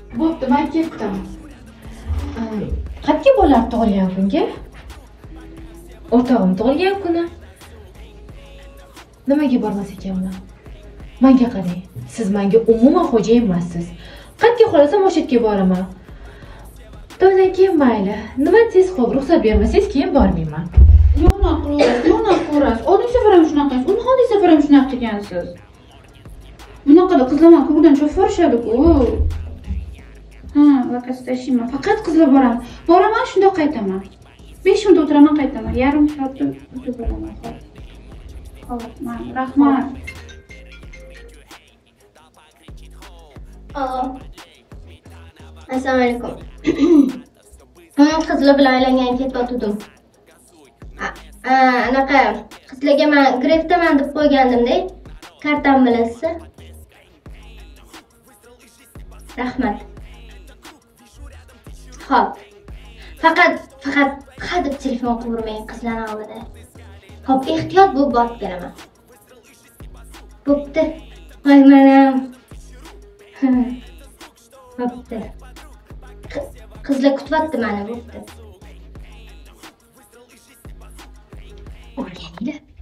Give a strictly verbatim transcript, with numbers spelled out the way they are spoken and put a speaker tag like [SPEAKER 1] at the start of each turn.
[SPEAKER 1] Bo'pti, men ketdim. Qatga bo'lar tug'ilgan kunga? O'rtog'im tug'ilgan kuni. Nimaga bormas ekanman? Menga qarang, siz menga umuman xo'jayin emassiz. Qatga xohlasam o'sha yerga boraman. To'ydan keyin mayli. Nima tez qo'yib ruxsat bermasangiz keyin bormayman.
[SPEAKER 2] Yo'q, qilasiz, yo'q, ko'rasiz. Oddiy safar ham shunaqasiz. Uni oddiy safar ham shunaqa qilgansiz. Bunaqada qizlarman ko'kdan chopib yuborishadi-ku. Ha, vaqt tashiyman. Faqat qizlar boraman. Boraman, shunda qaytaman. besh minut o'tiraman, qaytaman. Yarim soatda o'tib boraman. Xo'p, rahmat.
[SPEAKER 3] Assalomu alaykum. Men qizlar bilan aylangan ketayotdim. Anaqa qizlarga men greftaman deb qo'ygandim-da. Kartam bilasizmi? Rahmat. Xo'p. Faqat faqat hadeb telefon qilavermang qizlarning oldida. Xo'p, ehtiyot bo'lib borib kelaman. Bo'pti. Voy menam. Bo'pti. Qizlar kutyapti meni, bo'pti. O'rganinglar.